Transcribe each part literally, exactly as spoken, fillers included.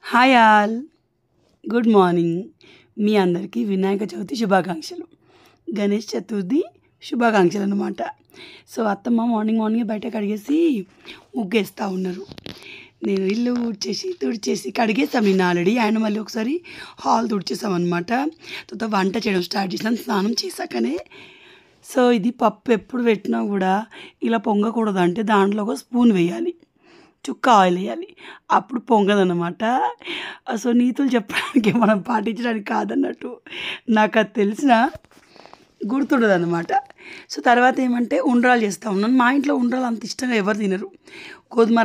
Hi all. Good morning. మీ అందరికీ వినాయక చవితి శుభాకాంక్షలు. గణేష్ చతుర్థి శుభాకాంక్షలు అన్నమాట. సో అత్తమ్మ మార్నింగ్ మార్నింగ్ బయట కడిగేసి ముగ్గేస్తూ ఉన్నారు. నేను ఇల్లు ఊడ్చేసి తుడిచేసి కడిగేస్తాం నిన్న ఆల్రెడీ. ఆయన మళ్ళీ ఒకసారి హాల్ తుడిచేసాం అనమాట. తర్వాత వంట చేయడం స్టార్ట్ చేసాం స్నానం చేశాకనే. సో ఇది పప్పు ఎప్పుడు పెట్టినా కూడా ఇలా పొంగకూడదు, అంటే దాంట్లో ఒక స్పూన్ వేయాలి, చుక్క ఆయిల్ వేయాలి, అప్పుడు పొంగదన్నమాట. సో నీతులు చెప్పడానికి మనం పాటించడానికి కాదన్నట్టు నాకు అది తెలిసిన గుర్తుండదు అనమాట. సో తర్వాత ఏమంటే ఉండ్రాలు చేస్తూ ఉన్నాను. మా ఇంట్లో ఉండ్రాలు అంత ఇష్టంగా ఎవరు తినరు. గోధుమ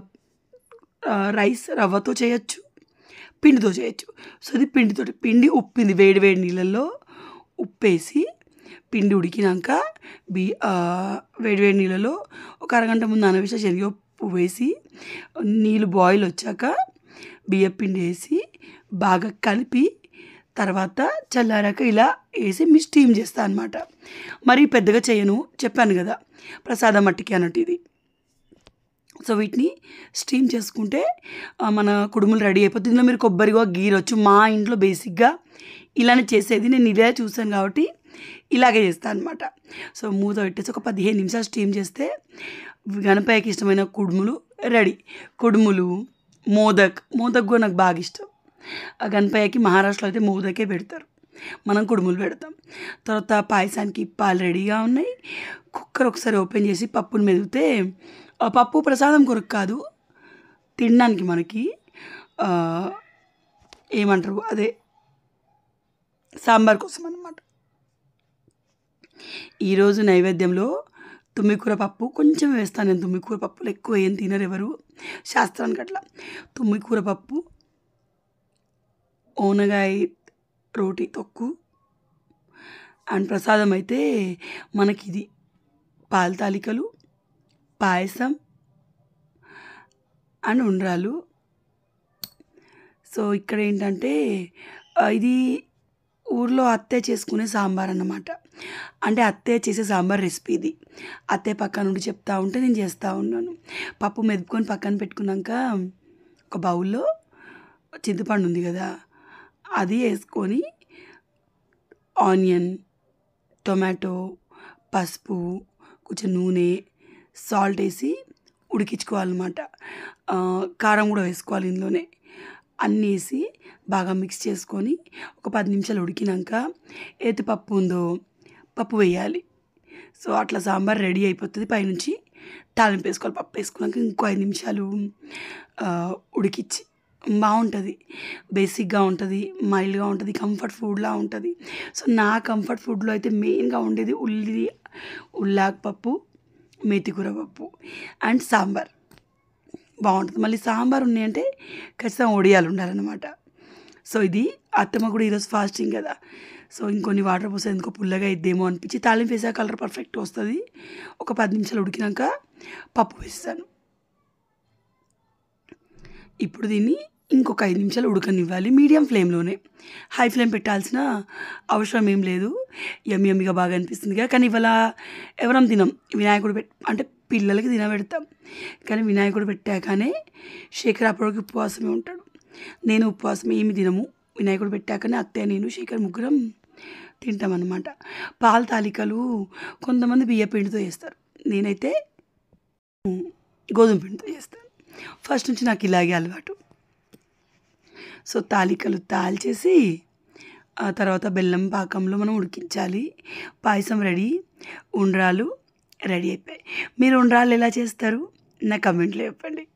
రైస్ రవ్వతో చేయొచ్చు, పిండితో చేయొచ్చు. సో ఇది పిండితో, పిండి ఉప్పింది వేడి వేడి నీళ్ళల్లో ఉప్పేసి పిండి ఉడికినాక బి వేడి వేడి నీళ్ళలో ఒక అరగంట ముందు నానవేసి శనగపప్పు వేసి నీళ్ళు బాయిల్ వచ్చాక బియ్యం పిండి వేసి బాగా కలిపి తర్వాత చల్లారాక ఇలా వేసి మీ స్టీమ్ చేస్తాను అనమాట. మరి పెద్దగా చేయను, చెప్పాను కదా ప్రసాదం మట్టికి అన్నట్టు ఇది. సో వీటిని స్టీమ్ చేసుకుంటే మన కుడుములు రెడీ అయిపోతుంది. ఇందులో మీరు కొబ్బరిగా గీరొచ్చు. మా ఇంట్లో బేసిక్గా ఇలానే చేసేది, నేను ఇదే చూసాను కాబట్టి ఇలాగే చేస్తాను అనమాట. సో మూత పెట్టేసి ఒక పదిహేను నిమిషాలు స్టీమ్ చేస్తే గణపయ్యకి ఇష్టమైన కుడుములు రెడీ. కుడుములు, మోదక్ మోదక్ కూడా నాకు బాగా ఇష్టం. ఆ గణపయ్యకి మహారాష్ట్రలో అయితే మోదకే పెడతారు, మనం కుడుములు పెడతాం. తర్వాత పాయసానికి పాలు రెడీగా ఉన్నాయి. కుక్కర్ ఒకసారి ఓపెన్ చేసి పప్పును మెదిగితే, పప్పు ప్రసాదం కొరకు కాదు, తినడానికి మనకి ఏమంటారు అదే సాంబార్ కోసం అన్నమాట. ఈరోజు నైవేద్యంలో తుమ్మికూర పప్పు కొంచెం వేస్తాను నేను. తుమ్మికూర పప్పులు ఎక్కువ ఏం తినరు ఎవరు శాస్త్రానికి అట్లా. తుమ్మికూర పప్పు, ఓనగాయ రోటి తొక్కు, అండ్ ప్రసాదం అయితే మనకి ఇది పాల తాలికలు, పాయసం అండ్ ఉండ్రాలు. సో ఇక్కడ ఏంటంటే ఇది ఊర్లో అత్తయ్య చేసుకునే సాంబార్ అన్నమాట. అంటే అత్తయ్య చేసే సాంబార్ రెసిపీ ఇది. అత్తయ్య పక్కన నుండి చెప్తా ఉంటే నేను చేస్తూ ఉన్నాను. పప్పు మెదుపుకొని పక్కన పెట్టుకున్నాక ఒక బౌల్లో చింతపండు ఉంది కదా, అది వేసుకొని ఆనియన్, టొమాటో, పసుపు, కొంచెం నూనె, సాల్ట్ వేసి ఉడికించుకోవాలన్నమాట. కారం కూడా వేసుకోవాలి ఇందులోనే. అన్నీ వేసి బాగా మిక్స్ చేసుకొని ఒక పది నిమిషాలు ఉడికినాక ఏది పప్పు ఉందో పప్పు వేయాలి. సో అట్లా సాంబార్ రెడీ అయిపోతుంది. పైనుంచి తాలింపు వేసుకోవాలి. పప్పు వేసుకున్నాక ఇంకో ఐదు నిమిషాలు ఉడికిచ్చి బాగుంటుంది. బేసిక్గా ఉంటుంది, మైల్డ్గా ఉంటుంది, కంఫర్ట్ ఫుడ్లా ఉంటుంది. సో నా కంఫర్ట్ ఫుడ్లో అయితే మెయిన్గా ఉండేది ఉల్లి ఉల్లాకు పప్పు, మేతికూర పప్పు అండ్ సాంబార్ బాగుంటుంది. మళ్ళీ సాంబార్ ఉన్నాయంటే ఖచ్చితంగా ఒడియాలు ఉండాలన్నమాట. సో ఇది అత్తమ్మ కూడా ఈరోజు ఫాస్టింగ్ కదా, సో ఇంకొన్ని వాటర్ పోస్తే ఎందుకో పుల్లగా ఇద్దేమో అనిపించి తాలింపు వేసా కలర్ పర్ఫెక్ట్ వస్తుంది. ఒక పది నిమిషాలు ఉడికినాక పప్పు వేస్తాను. ఇప్పుడు దీన్ని ఇంకొక ఐదు నిమిషాలు ఉడకనివ్వాలి మీడియం ఫ్లేమ్లోనే. హై ఫ్లేమ్ పెట్టాల్సిన అవసరం ఏం లేదు. యమ్మి యమ్మిగా బాగా అనిపిస్తుందిగా. కానీ ఇవాళ ఎవరం తినం, వినాయకుడు పెట్ అంటే పిల్లలకి తినబెడతాం. కానీ వినాయకుడు పెట్టాకనే శేఖర్ అప్పటికి ఉపవాసమే ఉంటాడు, నేను ఉపవాసం ఏమి తినము. వినాయకుడు పెట్టాకనే అత్తయ్య నేను శేఖర్ ముగ్గురం తింటామన్నమాట. పాల తాలికలు కొంతమంది బియ్య పిండితో చేస్తారు, నేనైతే గోధుమ పిండితో చేస్తాను. ఫస్ట్ నుంచి నాకు ఇలాగే అలవాటు. సో తాలికలు తాల్చేసి ఆ తర్వాత బెల్లం పాకంలో మనం ఉడికించాలి. పాయసం రెడీ, ఉండ్రాలు రెడీ అయిపోయాయి. మీరు ఉండ్రాలు ఎలా చేస్తారు నా కమెంట్లో చెప్పండి.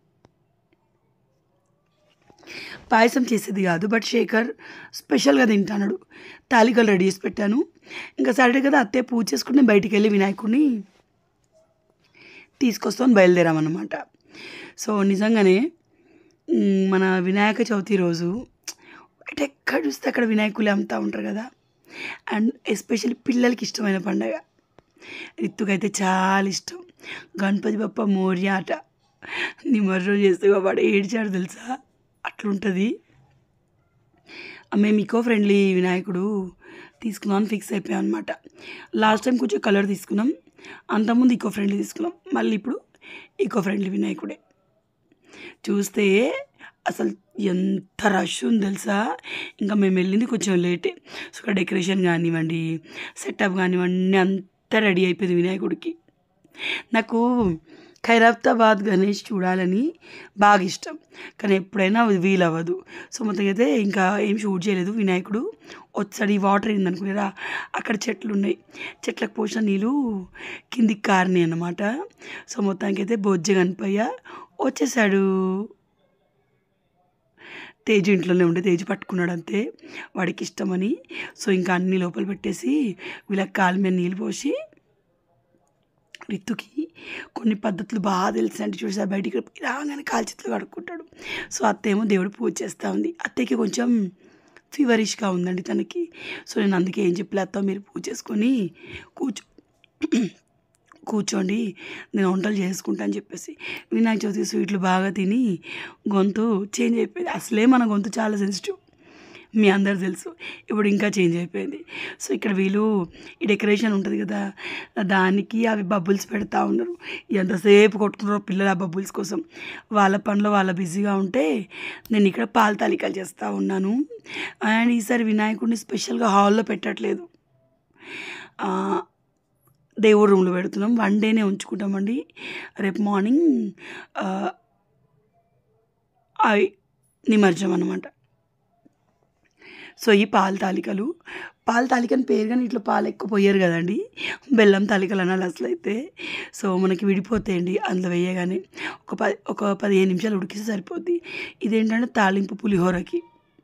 పాయసం చేసేది కాదు, బట్ శేఖర్ స్పెషల్గా తింటాడు. తాలికలు రెడీ చేసి పెట్టాను. ఇంకా సాటర్డే కదా అత్తయ్య పూజ చేసుకుని బయటికి వెళ్ళి వినాయకుడిని తీసుకొస్తామని బయలుదేరామన్నమాట. సో నిజంగానే మన వినాయక చవితి రోజు అంటే ఎక్కడ చూస్తే అక్కడ వినాయకులు అమ్ముతూ ఉంటారు కదా. అండ్ ఎస్పెషల్లీ పిల్లలకి ఇష్టమైన పండగ. రిత్తుకైతే చాలా ఇష్టం. గణపతి బప్ప మోర్య ఆట నిమజ్జనం చేస్తే వాడు ఏడ్చాడు తెలుసా, అట్లుంటుంది. మేము ఈకో ఫ్రెండ్లీ వినాయకుడు తీసుకుందామని ఫిక్స్ అయిపోయాం అనమాట. లాస్ట్ టైం కొంచెం కలర్ తీసుకున్నాం, అంతకుముందు ఈకో ఫ్రెండ్లీ తీసుకున్నాం, మళ్ళీ ఇప్పుడు ఈకో ఫ్రెండ్లీ వినాయకుడే. చూస్తే అసలు ఎంత రష్ ఉంది తెలుసా. ఇంకా మేము వెళ్ళింది కొంచెం లేటే. సో ఇక్కడ డెకరేషన్ కానివ్వండి, సెటప్ కానివ్వండి, అంతా రెడీ అయిపోయింది వినాయకుడికి. నాకు ఖైరతాబాద్ గణేష్ చూడాలని బాగా ఇష్టం, కానీ ఎప్పుడైనా వీలవ్వదు. సో మొత్తం అయితే ఇంకా ఏం షూట్ చేయలేదు. వినాయకుడు వచ్చాడు, ఈ వాటర్ ఏందనుకునేరా, అక్కడ చెట్లు ఉన్నాయి, చెట్లకు పోసిన నీళ్ళు కిందికి కారినాయి అన్నమాట. సో మొత్తానికి అయితే బొజ్జ కనిపయ్య వచ్చేసాడు. తేజు ఇంట్లోనే ఉండే, తేజు పట్టుకున్నాడు అంతే, వాడికి ఇష్టమని. సో ఇంకా అన్ని లోపల పెట్టేసి వీళ్ళకి కాలు మీద నీళ్ళు పోసి, రిత్తుకి కొన్ని పద్ధతులు బాగా తెలుసు అంటే చూసా, బయటికి రాగానే కాలు చేతులు కడుక్కుంటాడు. సో అత్త ఏమో దేవుడు పూజ చేస్తూ ఉంది. అత్తకి కొంచెం ఫీవరిష్గా ఉందండి తనకి. సో నేను అందుకే ఏం చెప్పలే, అత్త మీరు పూజ చేసుకొని కూర్చో కూర్చోండి నేను వంటలు చేసుకుంటా అని చెప్పేసి. వినాయక చవితి స్వీట్లు బాగా తిని గొంతు చేంజ్ అయిపోయింది. అసలే మన గొంతు చాలా సెన్సిటివ్, మీ అందరు తెలుసు, ఇప్పుడు ఇంకా చేంజ్ అయిపోయింది. సో ఇక్కడ వీళ్ళు ఈ డెకరేషన్ ఉంటుంది కదా, దానికి అవి బబుల్స్ పెడతా ఉన్నారు. ఎంతసేపు కొట్టుకున్నారో పిల్లలు ఆ బబుల్స్ కోసం. వాళ్ళ పనిలో వాళ్ళ బిజీగా ఉంటే నేను ఇక్కడ పాల తాలికలు చేస్తూ ఉన్నాను. అండ్ ఈసారి వినాయకుడిని స్పెషల్గా హాల్లో పెట్టట్లేదు, దేవుడు రూమ్లో పెడుతున్నాం. వన్ డేనే ఉంచుకుంటామండి. రేపు మార్నింగ్ నిమజ్జనం అన్నమాట. సో ఈ పాల తాలికలు, పాల తాలికని పేరు కానీ ఇట్లా పాలు ఎక్కువ పోయారు కదండి, బెల్లం తాలికలు అనాలి అసలు అయితే. సో మనకి విడిపోతాయండి అందులో వేయగానే. ఒక పది ఒక పదిహేను నిమిషాలు ఉడికిస్తే సరిపోద్ది. ఇదేంటంటే తాలింపు పులిహోరకి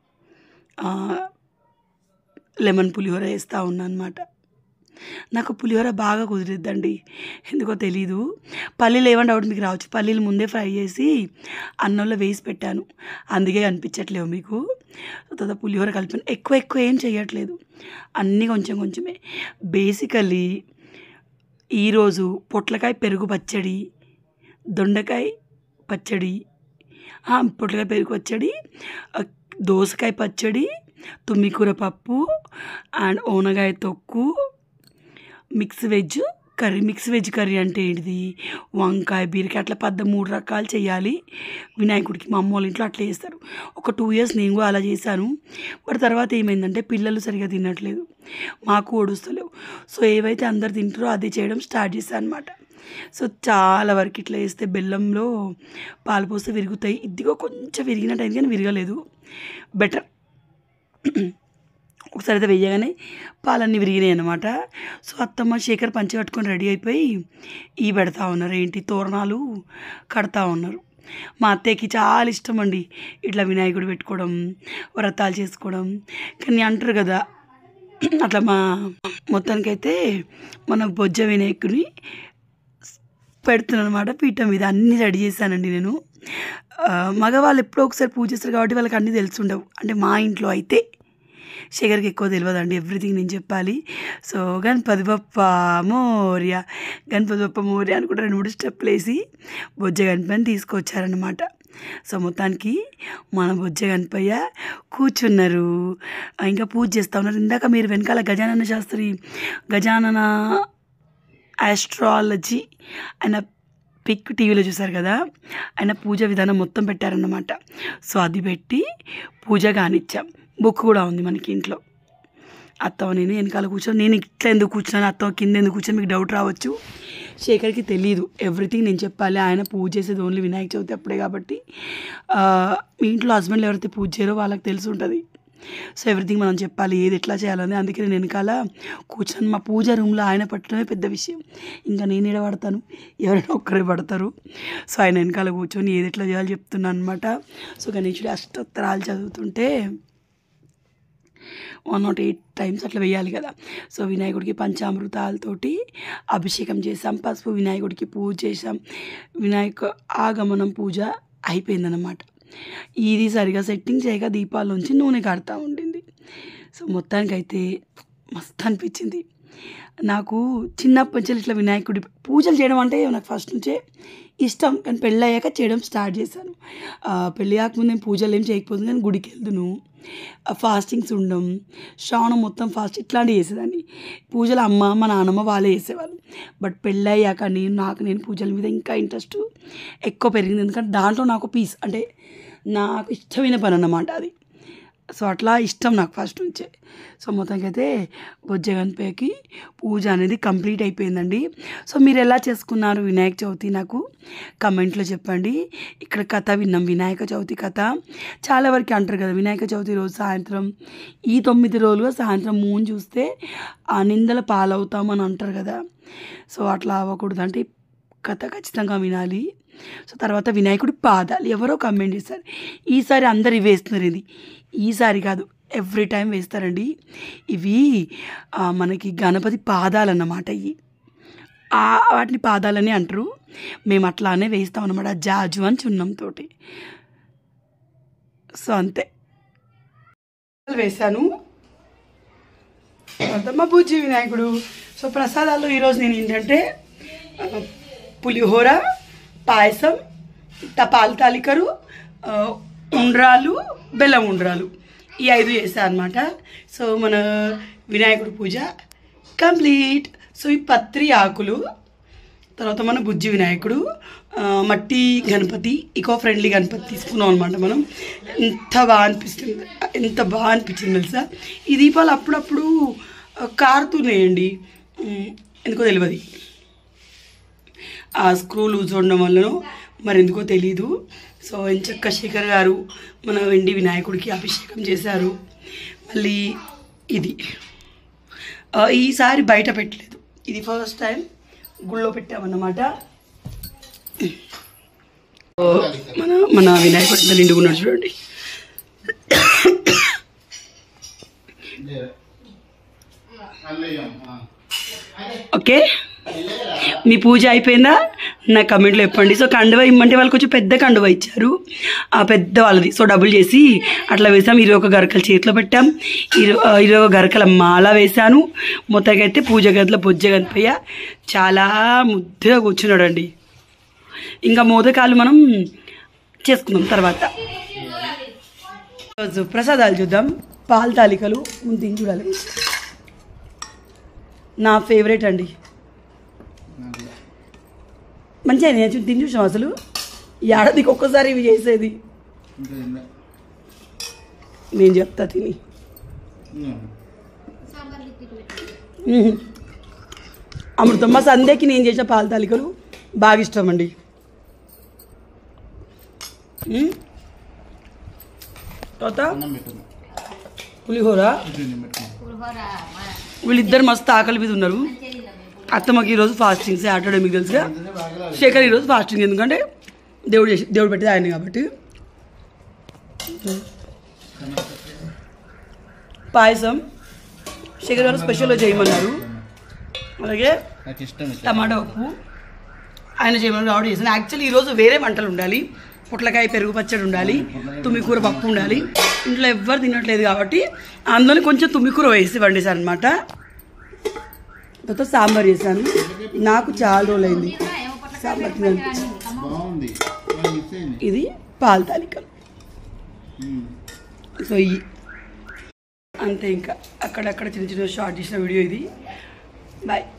లెమన్ పులిహోర వేస్తూ ఉన్నా అనమాట. నాకు పులిహోర బాగా కుదిరిద్దండి, ఎందుకో తెలీదు. పల్లీలు ఏమన్నా డౌట్ మీకు రావచ్చు, పల్లీలు ముందే ఫ్రై చేసి అన్నంలో వేసి పెట్టాను, అందుకే కనిపించట్లేవు మీకు. తర్వాత పులిహోర కలిపాను, ఎక్కువ ఎక్కువ ఏం చేయట్లేదు, అన్నీ కొంచెం కొంచెమే. బేసికలీ ఈరోజు పొట్లకాయ పెరుగు పచ్చడి, దొండకాయ పచ్చడి, పొట్లకాయ పెరుగు పచ్చడి, దోసకాయ పచ్చడి, తుమ్మికూర పప్పు అండ్ ఓనగాయ తొక్కు, mix veg curry. Mix veg curry అంటే ఏంటిది, వంకాయ బీరకాయ అట్లా పెద్ద మూడు రకాలు చేయాలి వినాయకుడికి. మా అమ్మ వాళ్ళ ఇంట్లో అట్లా చేస్తారు. ఒక టూ ఇయర్స్ నేను కూడా అలా చేశాను. బట్ తర్వాత ఏమైందంటే పిల్లలు సరిగా తినట్లేదు, మాకు ఓడుస్తలేవు. సో ఏవైతే అందరు తింటారో అది చేయడం స్టార్ట్ చేశాను అనమాట. సో చాలా వరకు ఇట్లా వేస్తే బెల్లంలో పాలు పోస్తే విరుగుతాయి. ఇదిగో కొంచెం విరిగినట్టు అయింది కానీ విరగలేదు, బెటర్. ఒకసారి అయితే వేయగానే పాలన్నీ విరిగినాయి అన్నమాట. సో అత్తమ్మ శేఖర్ పంచి కట్టుకొని రెడీ అయిపోయి ఈ పెడతా ఉన్నారు, ఏంటి తోరణాలు కడతా ఉన్నారు. మా అత్తయ్యకి చాలా ఇష్టం అండి ఇట్లా వినాయకుడు పెట్టుకోవడం, వ్రతాలు చేసుకోవడం. కానీ అంటారు కదా అట్లా. మా మొత్తానికైతే మన బొజ్జ వినాయకుడిని పెడుతున్నాను అనమాట పీఠం మీద. అన్నీ రెడీ చేశానండి నేను. మగవాళ్ళు ఎప్పుడో ఒకసారి పూజ చేస్తారు కాబట్టి వాళ్ళకి అన్నీ తెలుసుండవు. అంటే మా ఇంట్లో అయితే శేఖర్కి ఎక్కువ తెలియదండి, ఎవ్రీథింగ్ నేను చెప్పాలి. సో గణపతి బప్ప మోర్య, గణపతి బప్ప మోర్య అనుకుంటే రెండు మూడు స్టెప్లు వేసి బొజ్జ గణపతిని తీసుకొచ్చారనమాట. సో మొత్తానికి మన బొజ్జ గణపయ్య కూర్చున్నారు, ఇంకా పూజ చేస్తూ ఉన్నారు. ఇందాక మీరు వెనకాల గజానన శాస్త్రి, గజానన ఆస్ట్రాలజీ ఆయన పిక్ టీవీలో చూసారు కదా, ఆయన పూజ విధానం మొత్తం పెట్టారన్నమాట. సో అది పెట్టి పూజ కానిచ్చాం. బుక్ కూడా ఉంది మనకి ఇంట్లో. అత్తమ్మ నేను వెనకాల కూర్చొని, నేను ఇట్లా ఎందుకు కూర్చున్నాను, అత్తమ్మ కింద ఎందుకు కూర్చొని మీకు డౌట్ రావచ్చు. శేఖర్కి తెలియదు, ఎవ్రీథింగ్ నేను చెప్పాలి. ఆయన పూజ చేసేది ఓన్లీ వినాయక చవితి అప్పుడే కాబట్టి. మీ ఇంట్లో హస్బెండ్లు ఎవరైతే పూజ చేయరో వాళ్ళకి తెలిసి ఉంటుంది. సో ఎవ్రీథింగ్ మనం చెప్పాలి, ఏది ఎట్లా చేయాలని. అందుకే నేను వెనకాల కూర్చొని మా పూజ రూమ్లో ఆయన పెట్టడమే పెద్ద విషయం. ఇంకా నేను ఎడ పడతాను, ఎవరైనా ఒక్కరే పడతారు. సో ఆయన వెనకాల కూర్చొని ఏది ఎట్లా చేయాలో చెప్తున్నాను అనమాట. సో గణేశుడి అష్టోత్తరాలు చదువుతుంటే వన్ నాట్ ఎయిట్ టైమ్స్ అట్లా వేయాలి కదా. సో వినాయకుడికి పంచామృతాలతోటి అభిషేకం చేసాం, పసుపు వినాయకుడికి పూజ చేసాం. వినాయక ఆగమనం పూజ అయిపోయిందన్నమాట. ఇది సరిగా సెట్టింగ్ చేయక దీపాల్లోంచి నూనె కారుతూ ఉండింది. సో మొత్తానికైతే మస్తు అనిపించింది నాకు. చిన్నప్పటి నుంచి ఇట్లా వినాయకుడి పూజలు చేయడం అంటే నాకు ఫస్ట్ నుంచే ఇష్టం, కానీ పెళ్ళి అయ్యాక చేయడం స్టార్ట్ చేశాను. పెళ్ళి కాకముందు నేను పూజలు ఏం చేయకపోతుంది, నేను గుడికి వెళ్దును, ఫాస్టింగ్స్ ఉండడం, శ్రావణం మొత్తం ఫాస్ట్ ఇట్లాంటివి చేసేదాన్ని. పూజలు అమ్మ మా నాన్నమ్మ వాళ్ళే చేసేవాళ్ళు. బట్ పెళ్ళి అయ్యాక నేను నాకు నేను పూజల మీద ఇంకా ఇంట్రెస్ట్ ఎక్కువ పెరిగింది. ఎందుకంటే దాంట్లో నాకు పీస్, అంటే నాకు ఇష్టమైన పని అన్నమాట అది. సో అట్లా ఇష్టం నాకు ఫస్ట్ నుంచే. సో మొత్తానికి అయితే బొజ్జ గణపతికి పూజ అనేది కంప్లీట్ అయిపోయిందండి. సో మీరు ఎలా చేసుకున్నారు వినాయక చవితి నాకు కమెంట్లో చెప్పండి. ఇక్కడ కథ విన్నాం, వినాయక చవితి కథ. చాలా వరకు అంటారు కదా వినాయక చవితి రోజు సాయంత్రం ఈ తొమ్మిది రోజులుగా సాయంత్రం మూన్ చూస్తే ఆ నిందల పాలవుతామని అంటారు కదా. సో అట్లా అవ్వకూడదు అంటే కథ ఖచ్చితంగా వినాలి. సో తర్వాత వినాయకుడి పాదాలు ఎవరో కమెంట్ చేస్తారు. ఈసారి అందరు ఇవి వేస్తున్నారు. ఇది ఈసారి కాదు, ఎవ్రీ టైం వేస్తారండి. ఇవి మనకి గణపతి పాదాలు అన్నమాట. ఇవి వాటిని పాదాలని అంటారు. మేము అట్లానే వేస్తాం అన్నమాట జాజు అని చున్నంతో. సో అంతే వేసాను. మా బుజ్జి వినాయకుడు. సో ప్రసాదాల్లో ఈరోజు నేను ఏంటంటే పులిహోర, పాయసం, పాల తాలికలు, ఉండ్రాలు, బెల్లం ఉండ్రాలు ఈ ఐదు చేశాను అనమాట. సో మన వినాయకుడి పూజ కంప్లీట్. సో ఈ పత్రి ఆకులు, తర్వాత మన బుజ్జి వినాయకుడు, మట్టి గణపతి, ఈకో ఫ్రెండ్లీ గణపతి తీసుకున్నాం అనమాట మనం. ఎంత బాగా అనిపిస్తుంది, ఎంత బాగా అనిపించింది తెలుసా. ఈ దీపాలు అప్పుడప్పుడు కారుతున్నాయండి, ఎందుకో తెలియదు. ఆ స్క్రూ లూజ్ ఉండడం వల్లనో మరి ఎందుకో తెలీదు. సో ఎంచక్క శేఖర్ గారు మన వెండి వినాయకుడికి అభిషేకం చేశారు. మళ్ళీ ఇది ఈసారి బయట పెట్టలేదు, ఇది ఫస్ట్ టైం గుళ్ళో పెట్టామన్నమాట. మన మన వినాయకుడి నిండుకున్నాడు చూడండి. ఓకే, మీ పూజ అయిపోయిందా నా కమెంట్లో చెప్పండి. సో కండువ ఇమ్మంటే వాళ్ళు కొంచెం పెద్ద కండువ ఇచ్చారు, ఆ పెద్ద వాళ్ళది. సో డబుల్ చేసి అట్లా వేసాం. ఇరవై ఒక గరకలు చేతిలో పెట్టాం, ఇరవై ఇరవై ఒక గరకల మాల వేశాను. మొత్తంగా అయితే పూజ గదిలో బొజ్జ గణపయ్య చాలా ముద్దుగా కూర్చున్నాడు అండి. ఇంకా మోదకాలు మనం చేసుకుందాం తర్వాత. రోజు ప్రసాదాలు చూద్దాం. పాల తాలికలు ముందు తిని చూడాలి, నా ఫేవరెట్ అండి. మంచిగా నేను తిని చూసాం. అసలు ఏడాదికి ఒక్కసారి ఇవి చేసేది. నేను చెప్తా తిని. అమృతమ్మ సంధ్యకి నేను చేసిన పాల తాలికలు బాగా ఇష్టం అండి. తర్వాత పులిహోర. వీళ్ళిద్దరు మస్తు ఆకలి మీద ఉన్నారు. అత్తమ్మకి ఈరోజు ఫాస్టింగ్, సాటర్డే మీకు తెలుసుగా. శేఖర్ ఈరోజు ఫాస్టింగ్, ఎందుకంటే దేవుడు చేసి దేవుడు పెట్టేది ఆయన కాబట్టి. పాయసం శేఖర్ గారు స్పెషల్గా చేయమన్నారు. అలాగే టమాటా ఉప్పు ఆయన చేయమని ఆర్డర్ చేశాను. యాక్చువల్లీ ఈరోజు వేరే వంటలు ఉండాలి, పొట్లకాయ పెరుగు పచ్చడి ఉండాలి, తుమ్మికూర పప్పు ఉండాలి. ఇంట్లో ఎవ్వరు తినట్లేదు కాబట్టి అందులో కొంచెం తుమ్మికూర వేసి వండేశాను అనమాట. తర్వాత సాంబార్ చేశాను. నాకు చాలా రోజులు అయింది సాంబార్ తినాలి. ఇది పాల తాలికలు. సో ఈ అంతే, ఇంకా అక్కడక్కడ చిన్న చిన్న షార్ట్ చేసిన వీడియో ఇది. బాయ్.